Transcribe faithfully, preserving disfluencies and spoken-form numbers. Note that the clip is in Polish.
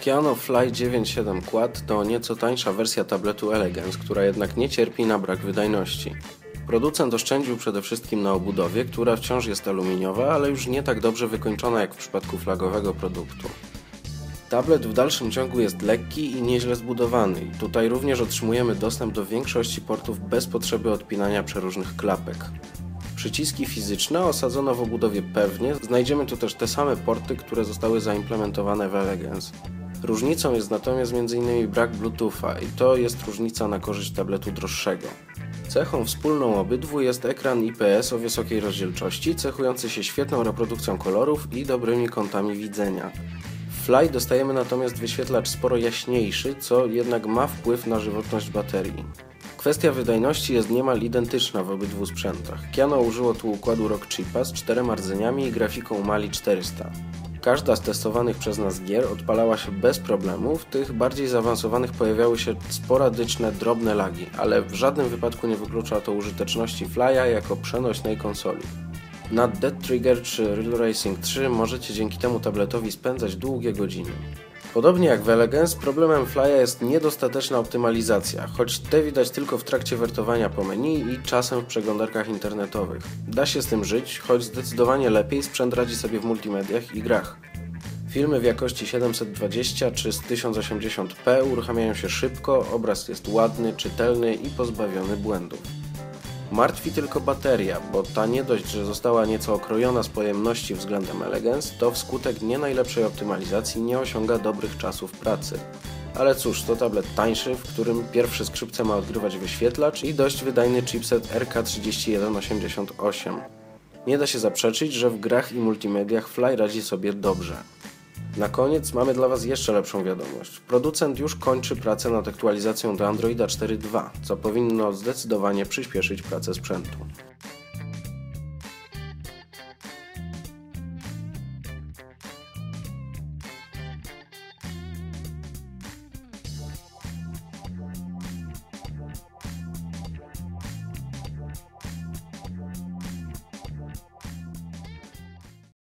Keyano Fly dziewięć siedem Quad to nieco tańsza wersja tabletu Elegance, która jednak nie cierpi na brak wydajności. Producent oszczędził przede wszystkim na obudowie, która wciąż jest aluminiowa, ale już nie tak dobrze wykończona jak w przypadku flagowego produktu. Tablet w dalszym ciągu jest lekki i nieźle zbudowany i tutaj również otrzymujemy dostęp do większości portów bez potrzeby odpinania przeróżnych klapek. Przyciski fizyczne osadzono w obudowie pewnie, znajdziemy tu też te same porty, które zostały zaimplementowane w Elegance. Różnicą jest natomiast między innymi brak Bluetootha i to jest różnica na korzyść tabletu droższego. Cechą wspólną obydwu jest ekran I P S o wysokiej rozdzielczości, cechujący się świetną reprodukcją kolorów i dobrymi kątami widzenia. W Fly dostajemy natomiast wyświetlacz sporo jaśniejszy, co jednak ma wpływ na żywotność baterii. Kwestia wydajności jest niemal identyczna w obydwu sprzętach. Keyano użyło tu układu Rockchipa z czterema rdzeniami i grafiką Mali czterysta. Każda z testowanych przez nas gier odpalała się bez problemu, w tych bardziej zaawansowanych pojawiały się sporadyczne, drobne lagi, ale w żadnym wypadku nie wyklucza to użyteczności Fly'a jako przenośnej konsoli. Na Dead Trigger czy Real Racing trzy możecie dzięki temu tabletowi spędzać długie godziny. Podobnie jak w Elegance, problemem Fly'a jest niedostateczna optymalizacja, choć te widać tylko w trakcie wertowania po menu i czasem w przeglądarkach internetowych. Da się z tym żyć, choć zdecydowanie lepiej sprzęt radzi sobie w multimediach i grach. Filmy w jakości siedemset dwadzieścia czy z tysiąc osiemdziesiąt p uruchamiają się szybko, obraz jest ładny, czytelny i pozbawiony błędów. Martwi tylko bateria, bo ta nie dość, że została nieco okrojona z pojemności względem Elegance, to wskutek nie najlepszej optymalizacji nie osiąga dobrych czasów pracy. Ale cóż, to tablet tańszy, w którym pierwsze skrzypce ma odgrywać wyświetlacz i dość wydajny chipset R K trzydzieści jeden osiemdziesiąt osiem. Nie da się zaprzeczyć, że w grach i multimediach Fly radzi sobie dobrze. Na koniec mamy dla Was jeszcze lepszą wiadomość. Producent już kończy pracę nad aktualizacją do Androida cztery dwa, co powinno zdecydowanie przyspieszyć pracę sprzętu.